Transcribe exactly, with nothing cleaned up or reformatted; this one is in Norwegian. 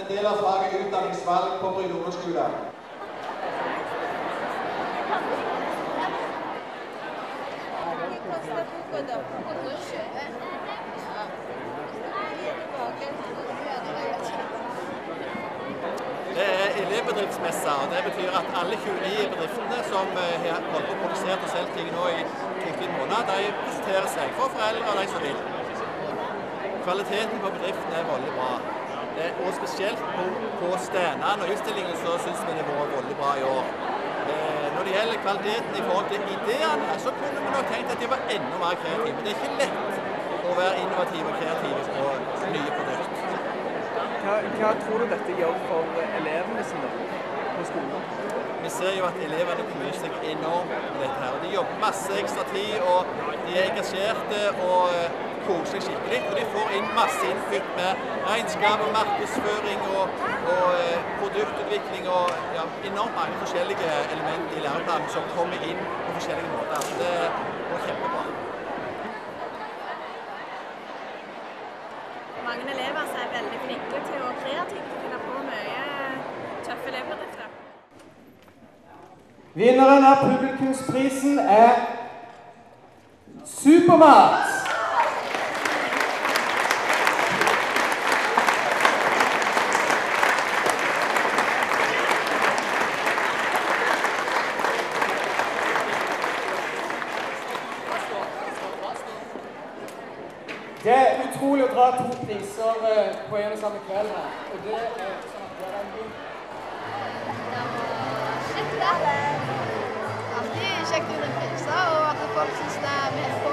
en del av faget utdanningsvalg på Bryne ungdomsskole. Det er elevbedriftsmessa, og det betyr at alle tjueni bedriftene som har holdt på å produsere og selv ting nå i to-tre måneder, de presenterer seg for foreldre og de som vil. Kvaliteten på bedriften er veldig bra. Og spesielt på, på stedene og utstillingen så synes vi det har vært veldig bra i år. Når det gjelder kvaliteten i forhold til ideene, så kunne vi nok tenkt at de var enda mer kreative. Det er ikke lett å være innovative og kreative på nye produkter. Hva, hva tror du dette gjør for elevene sine på skolen? Vi ser jo at elevene koser seg enormt med dette her. De jobber masse ekstra tid, og de er engasjerte og koser seg skikkelig. Og de får inn masse input med regnskap og markedsføring og, og produktutvikling og ja, enormt mange forskjellige elementer i læreplanen som kommer inn på forskjellige måter. Så det går kjempebra. Mange elever er veldig flinke til å kreativt finne på mye tøffe elevbedrifter. Vinneren av publikumsprisen er Supermat! Det er utrolig å dra to priser på en og samme kveld her, og det er sånn at det er en god. Det var kjekt det. Alltid kjekt å vinne priser, og at folk synes det er med på